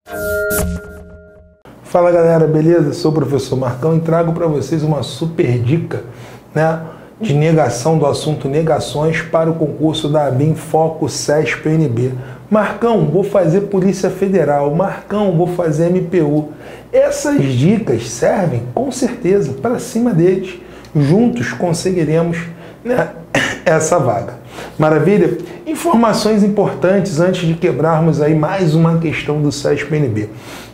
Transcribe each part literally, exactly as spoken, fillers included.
Fala galera, beleza? Sou o professor Marcão e trago para vocês uma super dica, né, de negação do assunto negações para o concurso da A B I N Foco SESP N B. Marcão, vou fazer Polícia Federal. Marcão, vou fazer M P U. Essas dicas servem com certeza para cima deles. Juntos conseguiremos, né, essa vaga. Maravilha? Informações importantes antes de quebrarmos aí mais uma questão do SESP N B.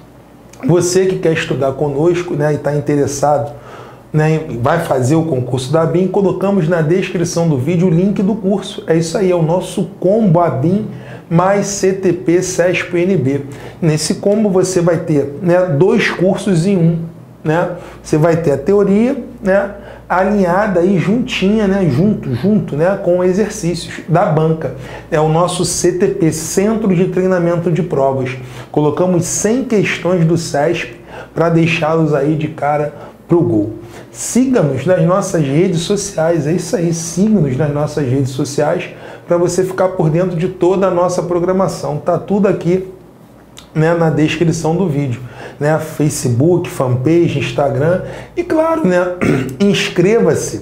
Você que quer estudar conosco, né, e está interessado, né, vai fazer o concurso da A B I N, colocamos na descrição do vídeo o link do curso. É isso aí, é o nosso combo A B I N mais C T P SESP N B. Nesse combo você vai ter, né, dois cursos em um. Né? Você vai ter a teoria, né, alinhada aí juntinha, né, junto, junto, né, com exercícios da banca. É o nosso C T P, Centro de Treinamento de Provas. Colocamos cem questões do SESP para deixá-los aí de cara pro gol. Siga-nos nas nossas redes sociais, é isso aí, siga-nos nas nossas redes sociais para você ficar por dentro de toda a nossa programação. Tá tudo aqui, né, na descrição do vídeo, né, Facebook, fanpage, Instagram e claro, né, inscreva-se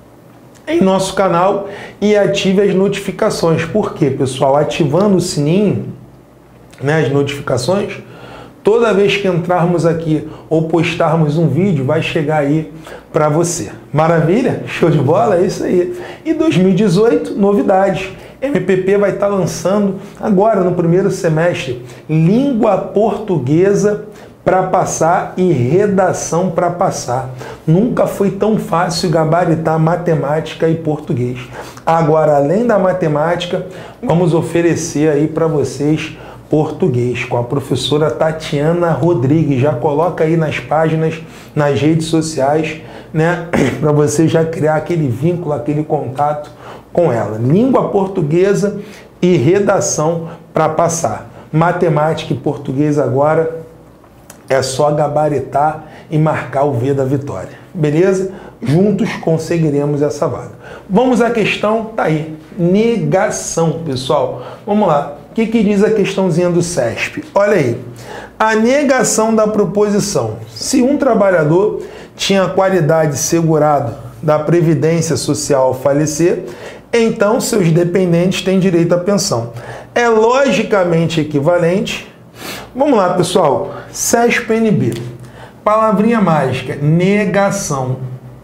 em nosso canal e ative as notificações. Por quê, pessoal? Ativando o sininho, né, as notificações, toda vez que entrarmos aqui ou postarmos um vídeo, vai chegar aí para você. Maravilha? Show de bola? É isso aí. E dois mil e dezoito, novidades. M P P vai estar lançando agora no primeiro semestre língua portuguesa para passar e redação para passar. Nunca foi tão fácil gabaritar matemática e português. Agora, além da matemática, vamos oferecer aí para vocês português com a professora Tatiana Rodrigues. Já coloca aí nas páginas, nas redes sociais, né, para você já criar aquele vínculo, aquele contato com ela. Língua portuguesa e redação para passar. Matemática e português agora é só gabaritar e marcar o V da vitória. Beleza? Juntos conseguiremos essa vaga. Vamos à questão, tá aí. Negação, pessoal. Vamos lá. O que, que diz a questãozinha do SESP? Olha aí. A negação da proposição. Se um trabalhador tinha qualidade segurada da Previdência Social ao falecer, então seus dependentes têm direito à pensão. É logicamente equivalente. Vamos lá, pessoal. SESP N B. Palavrinha mágica, negação.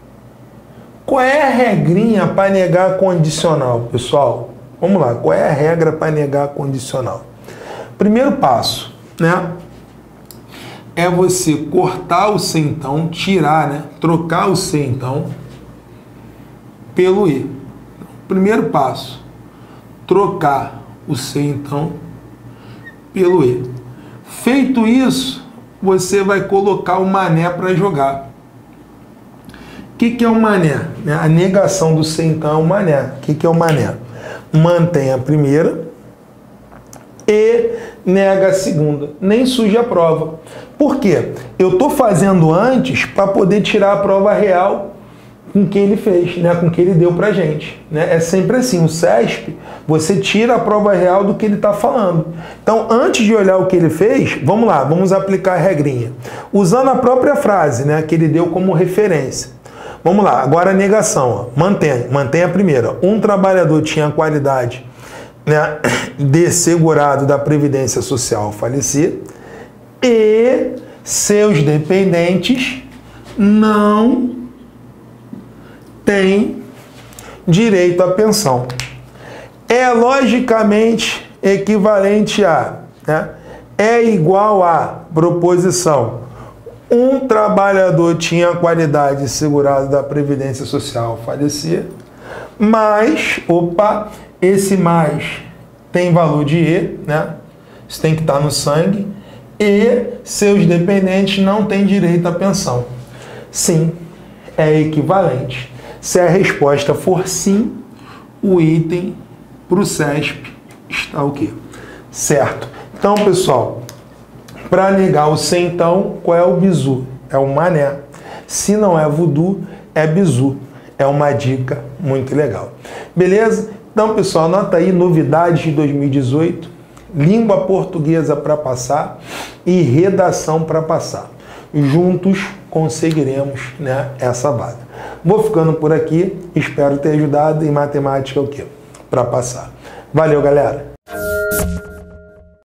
Qual é a regrinha para negar condicional, pessoal? Vamos lá, qual é a regra para negar condicional? Primeiro passo, né, é você cortar o se então, tirar, né, trocar o se então pelo e. Primeiro passo, trocar o se então pelo e. Feito isso, você vai colocar o mané para jogar. O que, que é o mané? A negação do se então é o mané. O que, que é o mané? Mantém a primeira e nega a segunda. Nem surge a prova. Por quê? Eu estou fazendo antes para poder tirar a prova real com que ele fez, né? Com que ele deu pra gente. Né? É sempre assim, o SESP, você tira a prova real do que ele está falando. Então, antes de olhar o que ele fez, vamos lá, vamos aplicar a regrinha. Usando a própria frase, né, que ele deu como referência. Vamos lá, agora a negação. Ó. Mantém, mantém a primeira. Um trabalhador tinha a qualidade, né, de segurado da Previdência Social ao falecer e seus dependentes não tem direito à pensão. É logicamente equivalente a, né, é igual a proposição. Um trabalhador tinha a qualidade segurada da Previdência Social ao falecer, mas, opa, esse mais tem valor de E, né? Isso tem que estar no sangue, e seus dependentes não têm direito à pensão. Sim, é equivalente. Se a resposta for sim, o item para o SESP está o quê? Certo. Então, pessoal, para negar o se então, qual é o bizu? É o mané. Se não é voodoo, é bizu. É uma dica muito legal. Beleza? Então, pessoal, anota aí novidades de dois mil e dezoito. língua portuguesa para passar e redação para passar. Juntos conseguiremos, né, essa vaga. Vou ficando por aqui, espero ter ajudado em matemática o quê? Para passar. Valeu, galera!